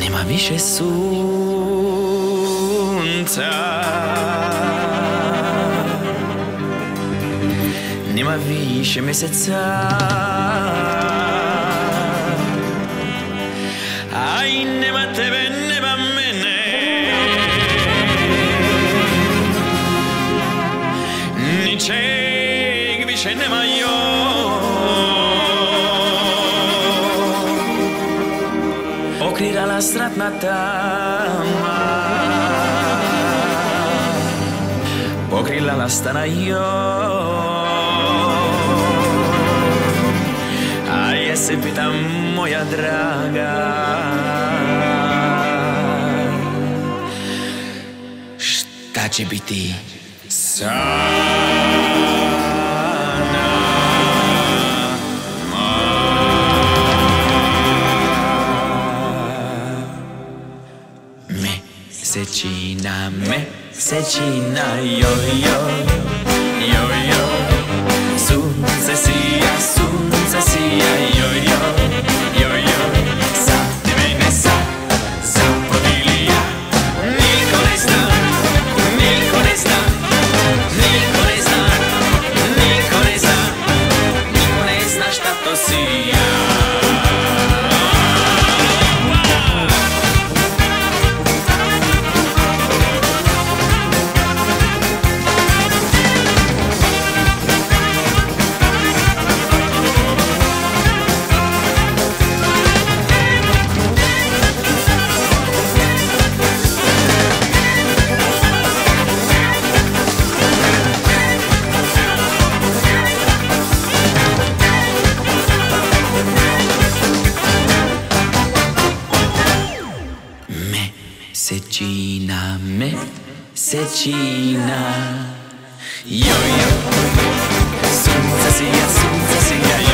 Nema više sunca, nema više mjeseca, a i nema tebe, nema mene. Ničeg više nema okrirala stratna tama, pokrilala stana a ja se pitam, moja draga, šta će biti Mesečina, joj, sunce sija, joj, sad ne mene sad zaprodilija. Niko ne zna, niko ne zna, niko ne zna, niko ne zna, niko ne zna šta to sija. Mesečina, joj, sunce sija,